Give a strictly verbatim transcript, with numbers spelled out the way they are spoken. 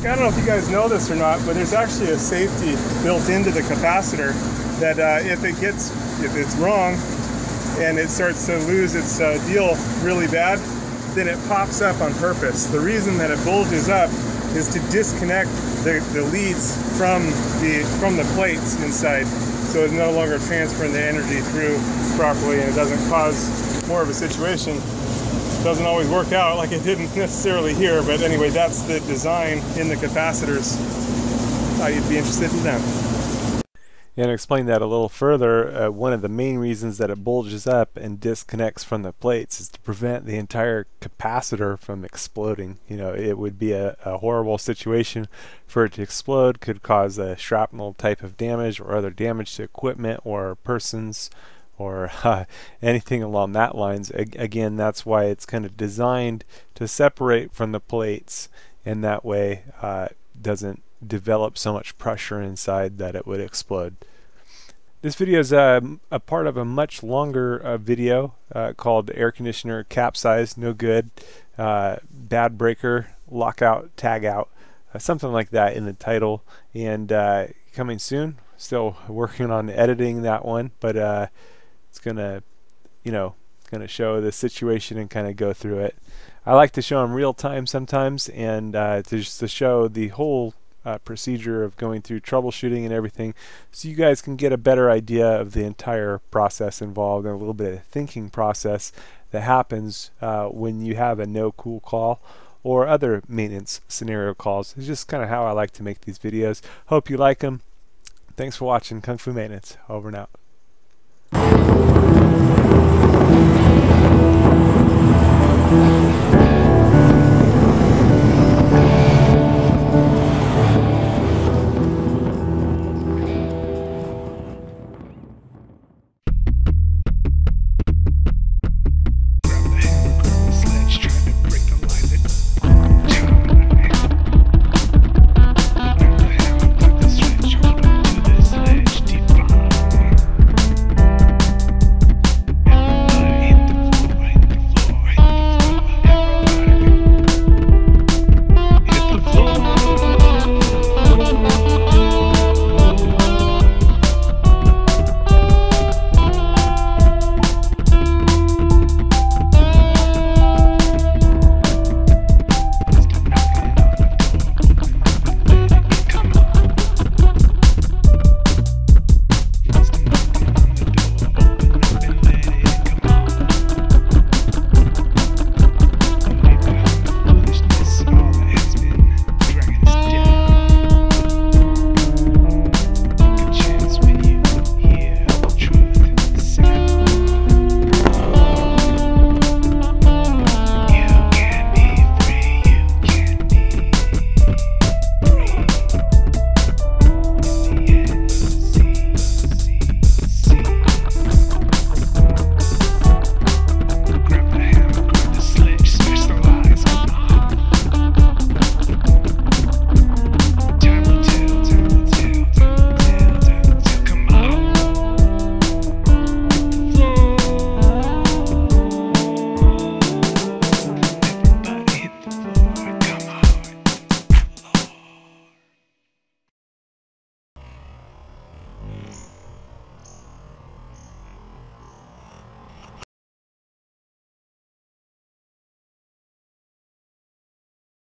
I don't know if you guys know this or not, but there's actually a safety built into the capacitor that uh, if it gets, if it's wrong and it starts to lose its uh, deal really bad, then it pops up on purpose. The reason that it bulges up is to disconnect the, the leads from the from the plates inside, so it's no longer transferring the energy through properly, and it doesn't cause more of a situation. Doesn't always work out like it didn't necessarily here, but anyway, that's the design in the capacitors. Thought you'd be interested in that. And to explain that a little further, uh, one of the main reasons that it bulges up and disconnects from the plates is to prevent the entire capacitor from exploding. You know, it would be a, a horrible situation for it to explode, could cause a shrapnel type of damage or other damage to equipment or persons or uh, anything along that lines. A again, that's why it's kind of designed to separate from the plates, and that way uh, doesn't develop so much pressure inside that it would explode. This video is uh, a part of a much longer uh, video uh, called Air Conditioner Capsized, No Good, uh, Bad Breaker, Lockout, Tag Out, uh, something like that in the title, and uh, coming soon. Still working on editing that one, but uh, it's gonna, you know, gonna show the situation and kind of go through it. I like to show them real time sometimes, and uh, to just to show the whole Uh, procedure of going through troubleshooting and everything, so you guys can get a better idea of the entire process involved and a little bit of thinking process that happens uh, when you have a no cool call or other maintenance scenario calls. It's just kind of how I like to make these videos. Hope you like them. Thanks for watching Kung Fu Maintenance. Over and out.